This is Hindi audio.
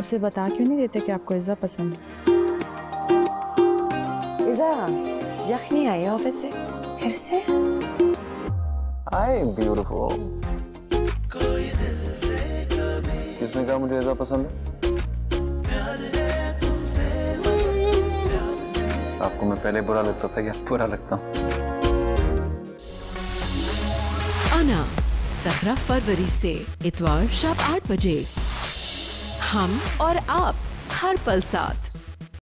उसे बता क्यों नहीं देते कि आपको इज़ा पसंद है? इज़ा यखनी आई ऑफिस से फिर से? Hi beautiful. किसने कहा मुझे इज़ा पसंद है? आपको मैं पहले बुरा लगता था, क्या बुरा लगता हूँ? आना 17 फरवरी से इतवार शाम 8 बजे। हम और आप हर पल साथ।